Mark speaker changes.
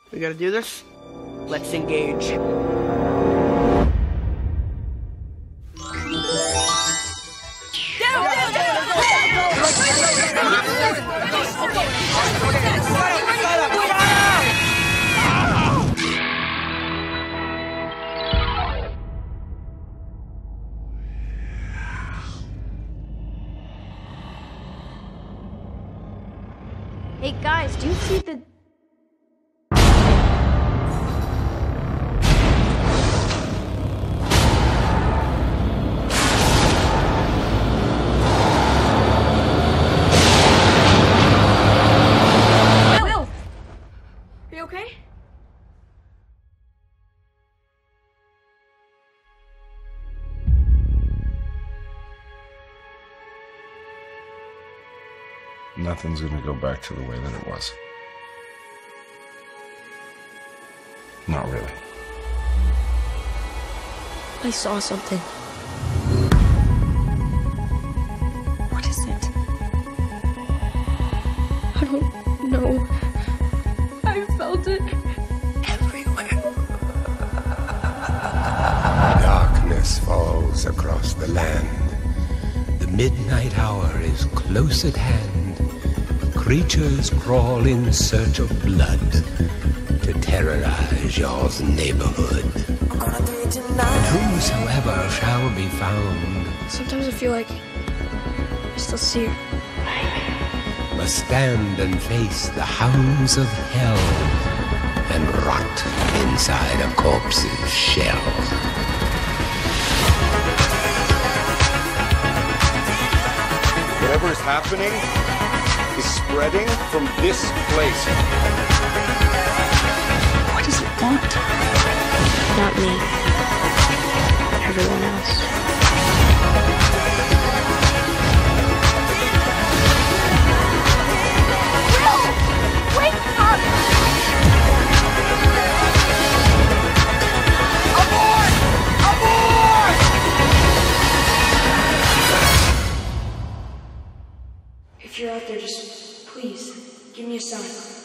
Speaker 1: We gotta do this? Let's engage.
Speaker 2: Hey guys, do you see the... Will! Are you okay?
Speaker 3: Nothing's gonna go back to the way that it was. Not really.
Speaker 2: I saw something.
Speaker 4: What is it?
Speaker 2: I don't know. I felt it.
Speaker 4: Everywhere.
Speaker 5: Darkness falls across the land. The midnight hour is close at hand. Creatures crawl in search of blood to terrorize your neighborhood. And whosoever shall be found
Speaker 2: Sometimes I feel like I still see her.
Speaker 5: must stand and face the hounds of hell and rot inside a corpse's shell.
Speaker 6: Whatever is happening is spreading from this place.
Speaker 4: What does it want?
Speaker 2: Not me. Everyone else.
Speaker 4: Will! Wake up! Abort! Abort!
Speaker 2: If you're out there, just please give me a sign.